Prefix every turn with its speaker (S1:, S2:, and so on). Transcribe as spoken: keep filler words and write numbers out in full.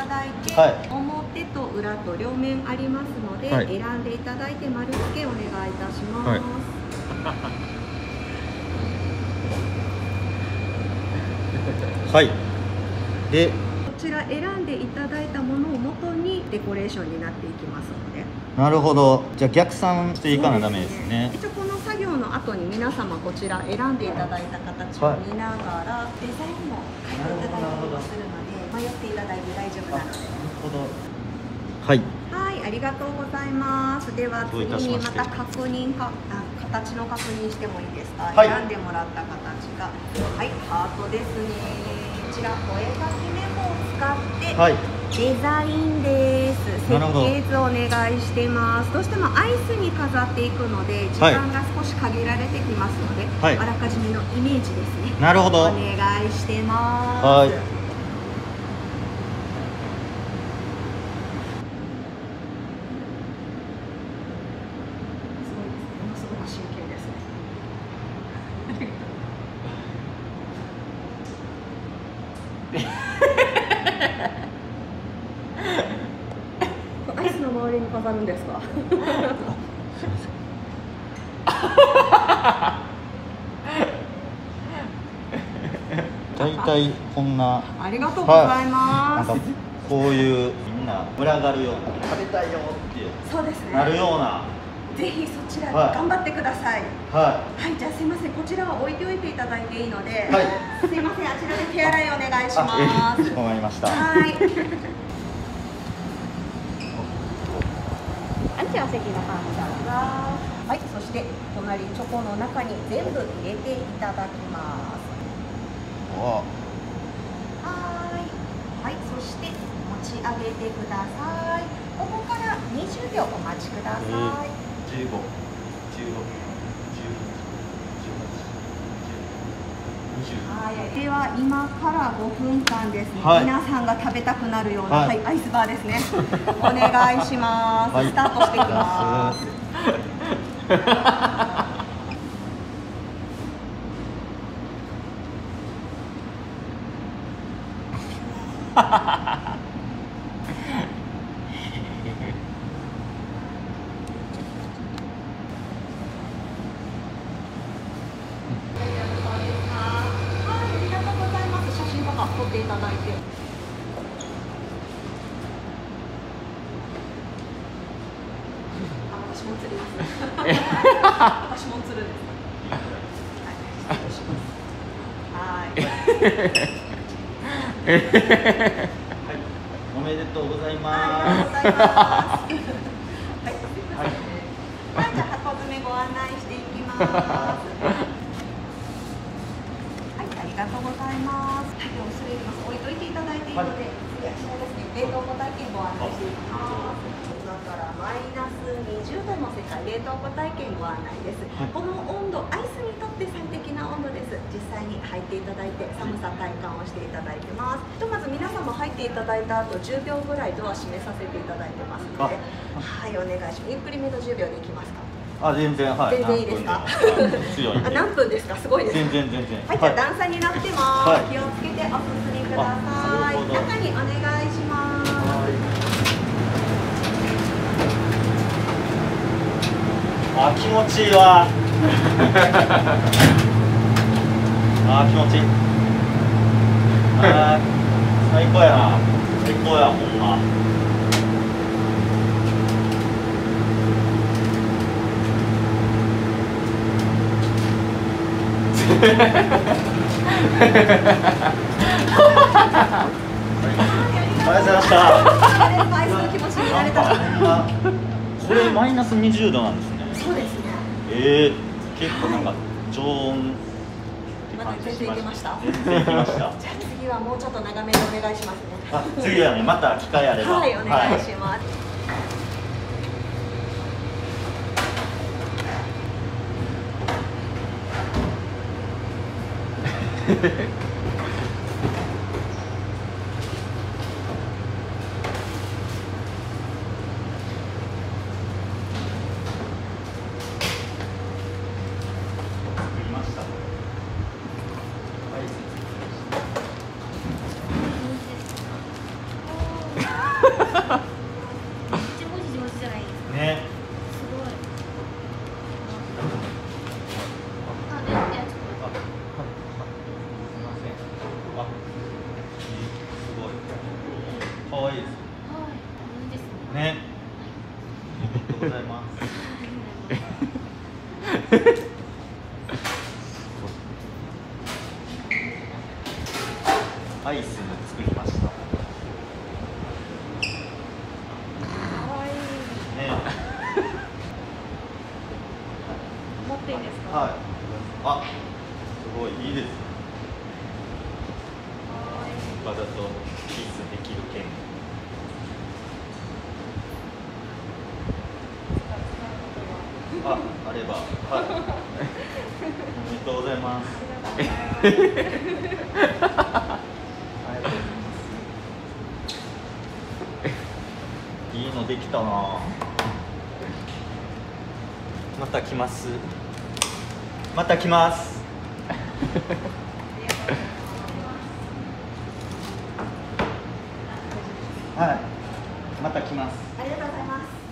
S1: ただいて、
S2: はい、
S1: 表と裏と両面ありますので、
S2: はい、
S1: 選んでいただいて丸付けお願いいたします。
S2: はいはい。で、
S1: こちら選んでいただいたものを元にデコレーションになっていきますので。
S2: なるほど。じゃあ逆算していかなダメですね。
S1: 一応この作業の後に皆様こちら選んでいただいた形を見ながら、デザインも変えていただいたりもするので、迷っていただいて大丈夫なので。なるほど。はい。はい、ありがとうございます。では次にまた確認か、あ、形の確認してもいいですか。はい、選んでもらった形が、はい、ハートですね。こちらお絵かきメモを使って、はい、デザインです。設計図お願いしてます。どうしてもアイスに飾っていくので時間が少し限られてきますので、はい、あらかじめのイメージですね。なるほど。お願いしてます。はい。アイスの周りに飾るんですか？
S2: 大体こんな。
S1: ありがとうございます。
S2: なんかこういうみんな群がるような、食べたいよっていう。
S1: そうですね。
S2: なるような。
S1: ぜひそちら頑張ってください。はい。はい、じゃあすいません、こちらは置いておいていただいていいので、はい、すいません、あちらで手洗いお願いします。
S2: かしこまりました。
S1: はい。はい、じゃあお席の方が、はい、そして隣チョコの中に全部入れていただきます。はーい。はい、そして持ち上げてください。ここからにじゅうびょうお待ちください。えーじゅうご、じゅうろく、じゅうはち、じゅうはち、にじゅう。はい。では今からごふんかんですね。はい、皆さんが食べたくなるような、はい、はい、アイスバーですね。お願いします。はい、スタートしていきます。撮っていただいて。あ、私も釣ります。私も釣るんです。はい、失礼します。はい。はい、おめでとうございます。ありがとうございます。はい、すみません。はい、じゃあ箱詰めご案内していきます。ありがとうございます。はい、恐れ入ります。置いといていただいていいので、次は下ですね、冷凍庫体験ご案内していきます。今からマイナスにじゅうどの世界冷凍庫体験ご案内です。はい、この温度、アイスにとって最適な温度です。実際に入っていただいて、寒さ体感をしていただいてます。ひとまず皆様入っていただいた後、じゅうびょうぐらいドア閉めさせていただいてますので、はい、お願いします。ゆっくりめのじゅうびょうでいきますか？あ、全然、はい。全然いいですか？強い。あ、何分ですか？すごいです。全然全然。はい、じゃあ段差になってます。気をつけてお進みください。中にお願いします。あ、気持ちいいわ。あ、気持ちいい。あ、最高やな。最高や、ほんま。ありがとうございました。これマイナスにじゅうどなんですね。そうですね。ええー、結構なんか常温。まだ全然いけました。全然いけました。じゃあ次はもうちょっと長めでお願いしますね。あ、次はね、また機会あれば。はい、お願いします。
S3: ちゃもじ上手じゃないですか。
S2: ね。
S3: すごい。あ、ね、いや、ちょっと。
S2: すみません。あ、すごい。可愛いです。
S3: はい、いいですね。
S2: ね。ありがとうございます。アイス作りました。
S3: かわいい。
S2: ね。
S3: 持っていいですか。
S2: はい。あ、すごいいいですね。
S3: かわいい。
S2: わざとキスできる剣。あ、あれば、はい。おめでとうございます。
S3: ありがとうございます。
S2: ありがとうございます。いいのできたな。また来ます。また来ます。はい。また来ます。
S1: ありがとうございます。